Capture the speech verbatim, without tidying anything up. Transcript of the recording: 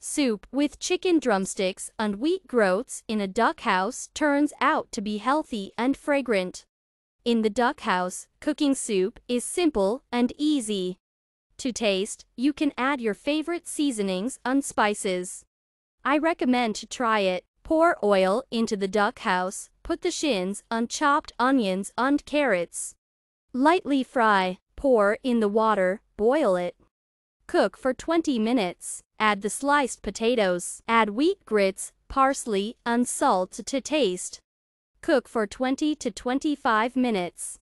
Soup with chicken drumsticks and wheat groats in a duck house turns out to be healthy and fragrant. In the duck house, cooking soup is simple and easy. To taste, you can add your favorite seasonings and spices. I recommend to try it. Pour oil into the duck house, put the shins and chopped onions and carrots. Lightly fry, pour in the water, boil it. Cook for twenty minutes. Add the sliced potatoes. Add wheat grits, parsley, and salt to taste. Cook for twenty to twenty-five minutes.